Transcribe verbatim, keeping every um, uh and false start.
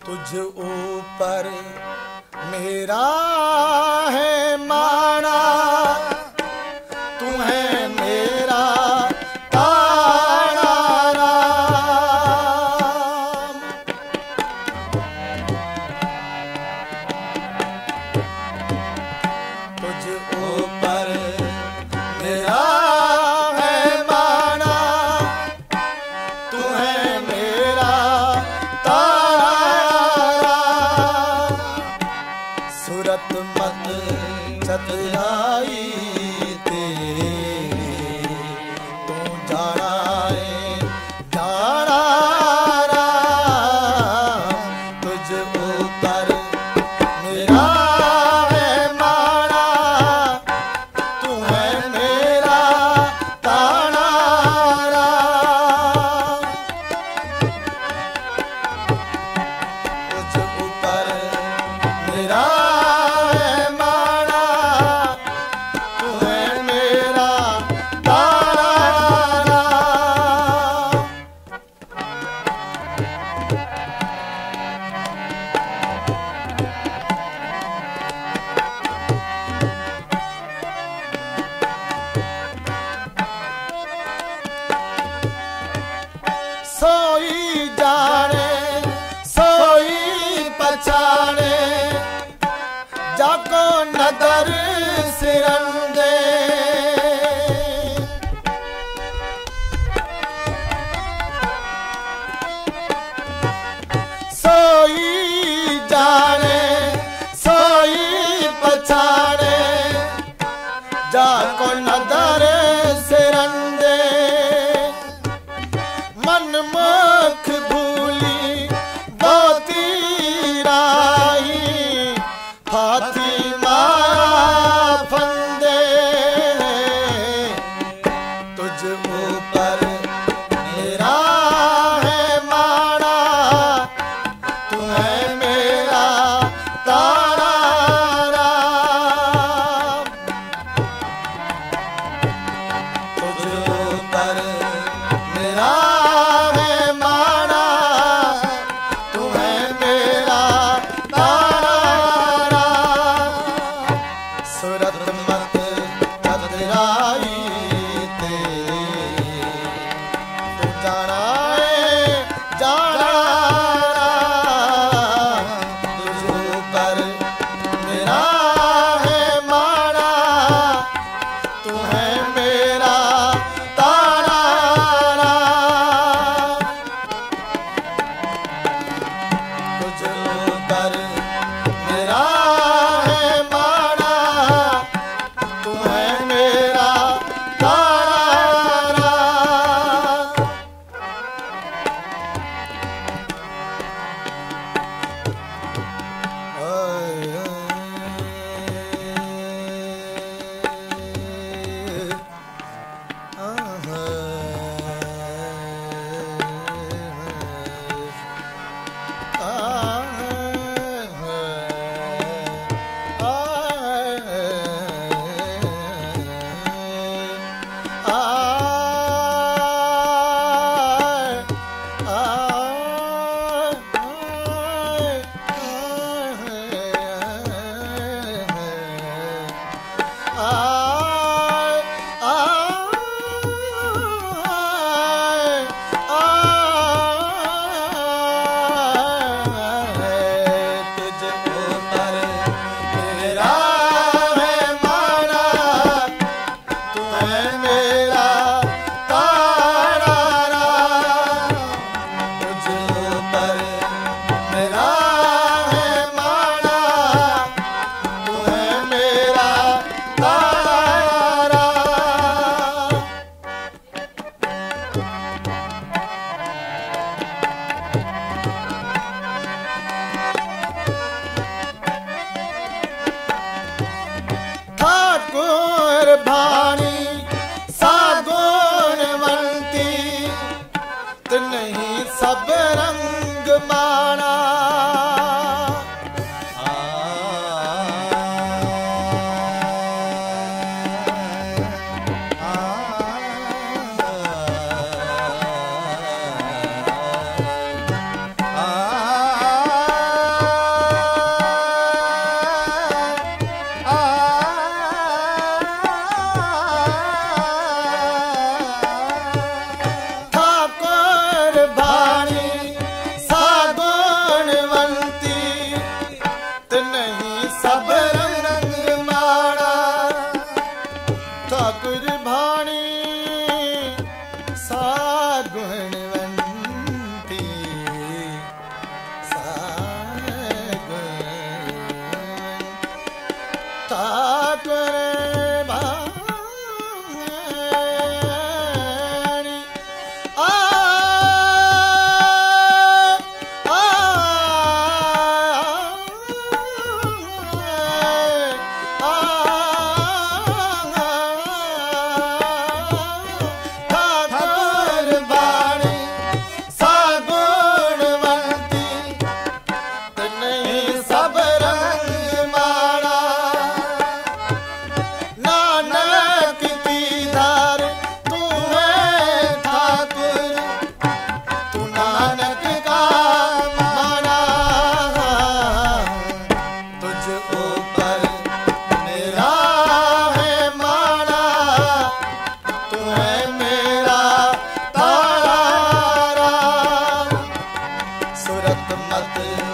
तुझ ऊपर मेरा है माना, तू है मेरा तारा राम। तुझ ऊपर मेरा है माना, तू है मेरा तारा राम। सूरत मत चतुराई तेरी, तू जाना है जाना राम। तुझ ऊपर मेरा है माना, तू है मेरा तारा राम। तुझ ऊपर मेरा सोई जाने सोई पछाने, जाको नदर सिरंदे। सोई जाने सोई पछाने, जाको नदर सिरंदे। मनमुख भूली दोती राही, हाथी मारा फंदे। तुझ ऊपर मेरा है माना, तू है मेरा तारा राम। तुझ ऊपर मेरा सूरत मत चतुराई तेरी, तू जाना है जाना राम। तुझ ऊपर मेरा है माना, तू है मेरा तारा राम। तुझ ऊपर मेरा सत